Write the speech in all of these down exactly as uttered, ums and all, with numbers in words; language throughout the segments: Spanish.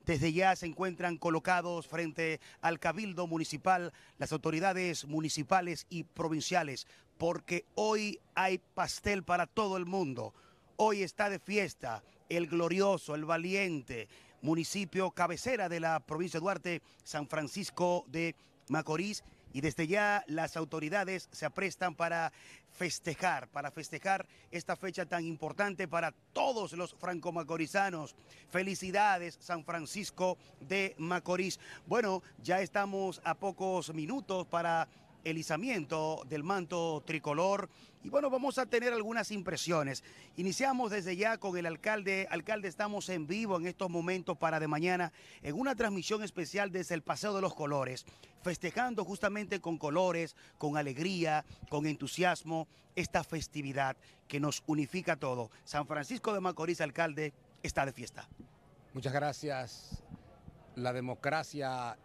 Desde ya se encuentran colocados frente al Cabildo Municipal, las autoridades municipales y provinciales, porque hoy hay pastel para todo el mundo. Hoy está de fiesta el glorioso, el valiente municipio cabecera de la provincia de Duarte, San Francisco de Macorís, y desde ya las autoridades se aprestan para festejar, para festejar esta fecha tan importante para todos los franco-macorizanos. Felicidades, San Francisco de Macorís. Bueno, ya estamos a pocos minutos para el izamiento del manto tricolor y bueno, vamos a tener algunas impresiones. Iniciamos desde ya con el alcalde. Alcalde, estamos en vivo en estos momentos para de mañana en una transmisión especial desde el Paseo de los Colores, festejando justamente con colores, con alegría, con entusiasmo esta festividad que nos unifica a todos. San Francisco de Macorís, alcalde, está de fiesta. Muchas gracias. La democracia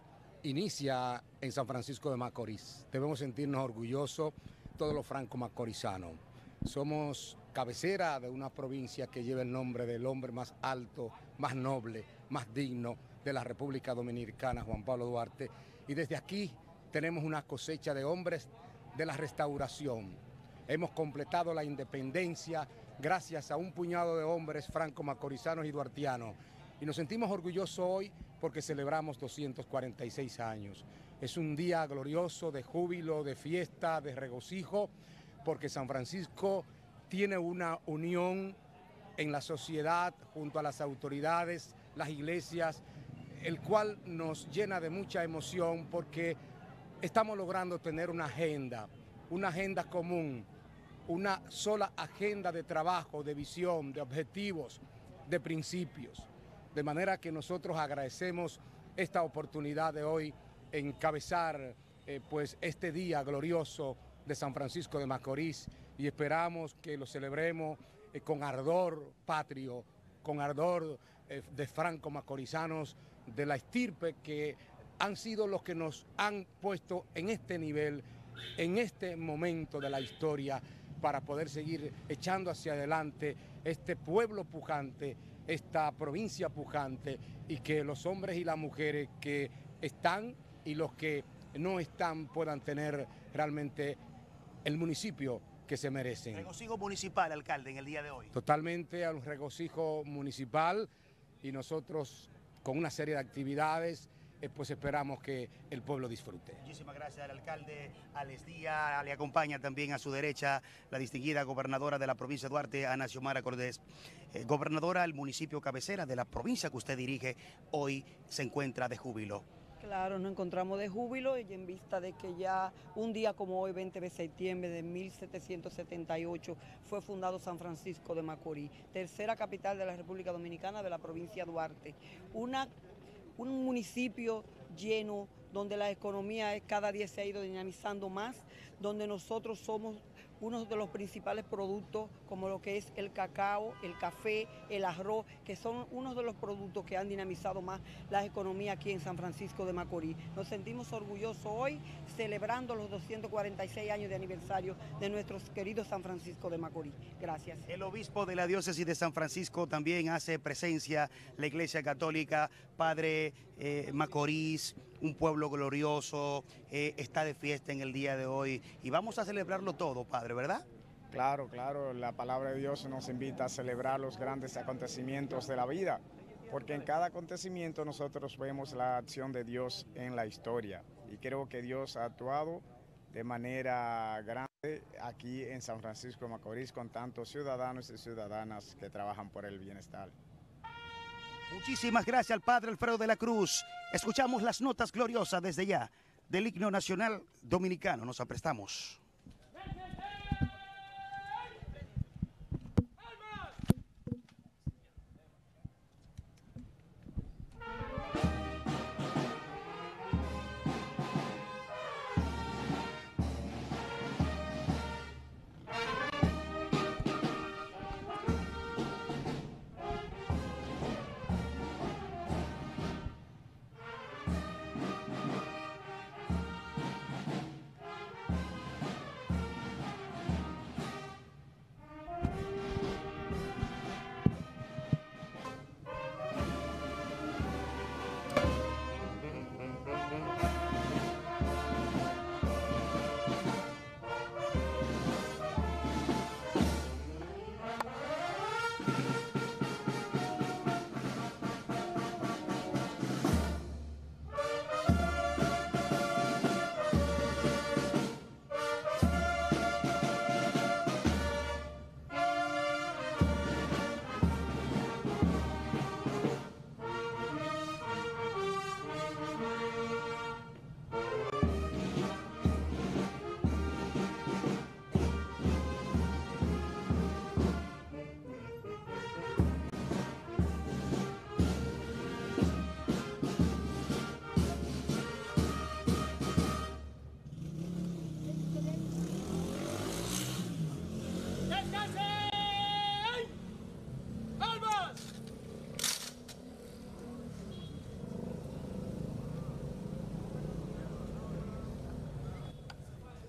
inicia en San Francisco de Macorís. Debemos sentirnos orgullosos todos los franco-macorizanos. Somos cabecera de una provincia que lleva el nombre del hombre más alto, más noble, más digno de la República Dominicana, Juan Pablo Duarte. Y desde aquí tenemos una cosecha de hombres de la restauración. Hemos completado la independencia gracias a un puñado de hombres franco-macorizanos y duartianos. Y nos sentimos orgullosos hoy porque celebramos doscientos cuarenta y seis años. Es un día glorioso de júbilo, de fiesta, de regocijo, porque San Francisco tiene una unión en la sociedad junto a las autoridades, las iglesias, el cual nos llena de mucha emoción porque estamos logrando tener una agenda, una agenda común, una sola agenda de trabajo, de visión, de objetivos, de principios. De manera que nosotros agradecemos esta oportunidad de hoy encabezar eh, pues este día glorioso de San Francisco de Macorís y esperamos que lo celebremos eh, con ardor patrio, con ardor eh, de franco-macorizanos de la estirpe que han sido los que nos han puesto en este nivel, en este momento de la historia para poder seguir echando hacia adelante este pueblo pujante, esta provincia pujante y que los hombres y las mujeres que están y los que no están puedan tener realmente el municipio que se merecen. Regocijo municipal, alcalde, en el día de hoy. Totalmente a un regocijo municipal y nosotros con una serie de actividades eh, pues esperamos que el pueblo disfrute. Muchísimas gracias al alcalde Alex Díaz. Le acompaña también a su derecha la distinguida gobernadora de la provincia de Duarte, Ana Xiomara Cordés. Eh, gobernadora, el municipio cabecera de la provincia que usted dirige hoy se encuentra de júbilo. Claro, nos encontramos de júbilo y en vista de que ya un día como hoy, veinte de septiembre de mil setecientos setenta y ocho, fue fundado San Francisco de Macorís, tercera capital de la República Dominicana de la provincia de Duarte. Una, un municipio lleno donde la economía cada día se ha ido dinamizando más, donde nosotros somos uno de los principales productos como lo que es el cacao, el café, el arroz, que son unos de los productos que han dinamizado más la economía aquí en San Francisco de Macorís. Nos sentimos orgullosos hoy celebrando los doscientos cuarenta y seis años de aniversario de nuestros queridos San Francisco de Macorís. Gracias. El obispo de la diócesis de San Francisco también hace presencia, la Iglesia Católica, Padre eh, Macorís, un pueblo glorioso, eh, está de fiesta en el día de hoy y vamos a celebrarlo todo, Padre, ¿verdad? Claro, claro, la palabra de Dios nos invita a celebrar los grandes acontecimientos de la vida, porque en cada acontecimiento nosotros vemos la acción de Dios en la historia y creo que Dios ha actuado de manera grande aquí en San Francisco de Macorís con tantos ciudadanos y ciudadanas que trabajan por el bienestar. Muchísimas gracias al Padre Alfredo de la Cruz. Escuchamos las notas gloriosas desde ya del himno nacional dominicano. Nos aprestamos.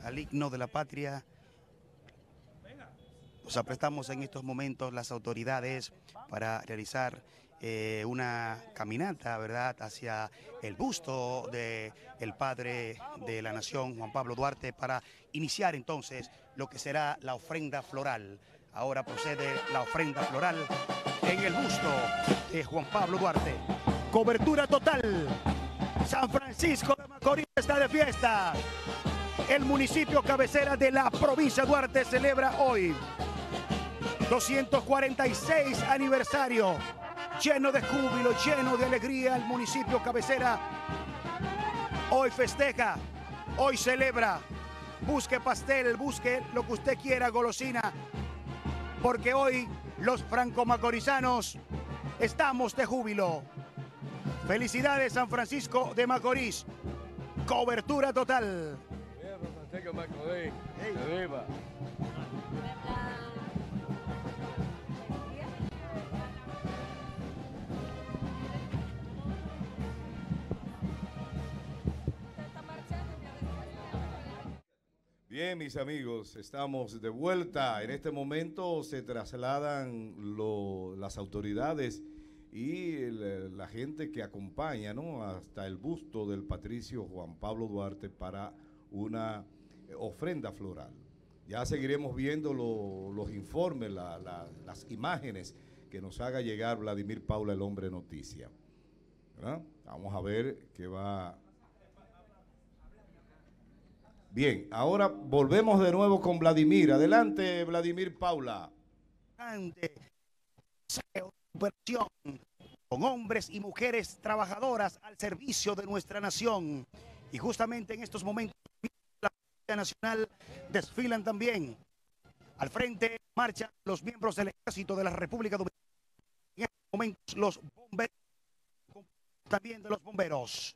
al himno de la patria. Nos aprestamos en estos momentos las autoridades para realizar eh, una caminata, ¿verdad?, hacia el busto del padre de la nación, Juan Pablo Duarte, para iniciar entonces lo que será la ofrenda floral. Ahora procede la ofrenda floral en el busto de Juan Pablo Duarte. Cobertura total. San Francisco de Macorís está de fiesta. El municipio cabecera de la provincia de Duarte celebra hoy doscientos cuarenta y seis aniversario, lleno de júbilo, lleno de alegría. El municipio cabecera hoy festeja, hoy celebra. Busque pastel, busque lo que usted quiera, golosina, porque hoy los franco-macorizanos estamos de júbilo. Felicidades, San Francisco de Macorís. Cobertura total. Bien, mis amigos, estamos de vuelta. En este momento se trasladan lo, las autoridades y el, la gente que acompaña, ¿no?, hasta el busto del patricio Juan Pablo Duarte para una ofrenda floral. Ya seguiremos viendo lo, los informes, la, la, las imágenes que nos haga llegar Vladimir Paula, el hombre noticia, ¿verdad? Vamos a ver qué va. Bien, ahora volvemos de nuevo con Vladimir. Adelante, Vladimir Paula. Operación con hombres y mujeres trabajadoras al servicio de nuestra nación. Y justamente en estos momentos la Policía Nacional desfilan también. Al frente marchan los miembros del Ejército de la República Dominicana. En estos momentos los bomberos, también de los bomberos.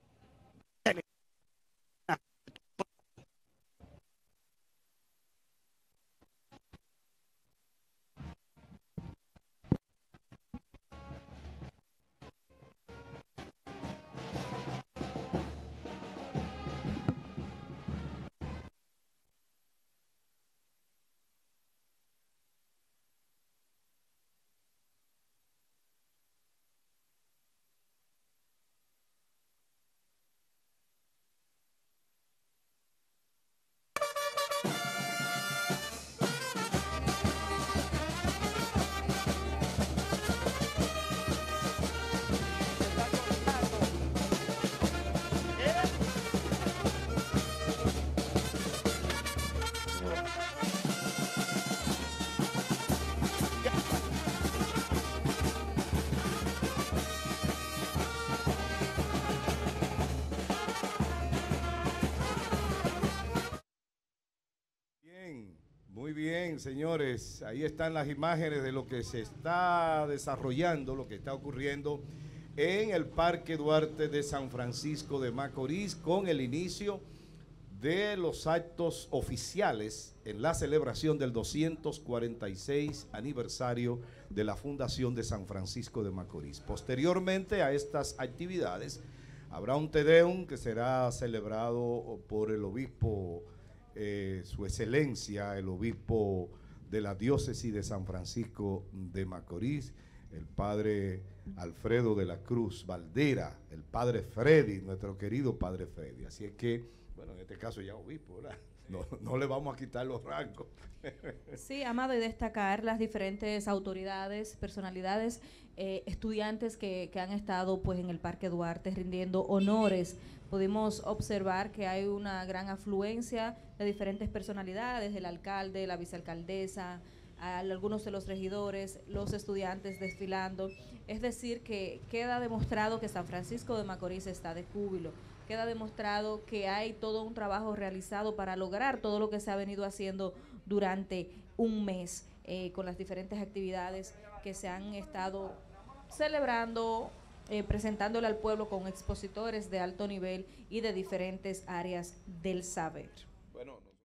Muy bien, señores, ahí están las imágenes de lo que se está desarrollando, lo que está ocurriendo en el Parque Duarte de San Francisco de Macorís con el inicio de los actos oficiales en la celebración del doscientos cuarenta y seis aniversario de la Fundación de San Francisco de Macorís. Posteriormente a estas actividades habrá un Te Deum que será celebrado por el obispo Eh, su excelencia, el obispo de la diócesis de San Francisco de Macorís, el padre Alfredo de la Cruz Valdera, el padre Freddy, nuestro querido padre Freddy. Así es que, bueno, en este caso ya obispo, ¿verdad? No, no le vamos a quitar los rangos. Sí, Amado, y destacar las diferentes autoridades, personalidades, eh, estudiantes que, que han estado pues en el Parque Duarte rindiendo honores. Pudimos observar que hay una gran afluencia de diferentes personalidades, el alcalde, la vicealcaldesa, algunos de los regidores, los estudiantes desfilando. Es decir, que queda demostrado que San Francisco de Macorís está de júbilo. Queda demostrado que hay todo un trabajo realizado para lograr todo lo que se ha venido haciendo durante un mes, eh, con las diferentes actividades que se han estado celebrando, eh, presentándole al pueblo con expositores de alto nivel y de diferentes áreas del saber.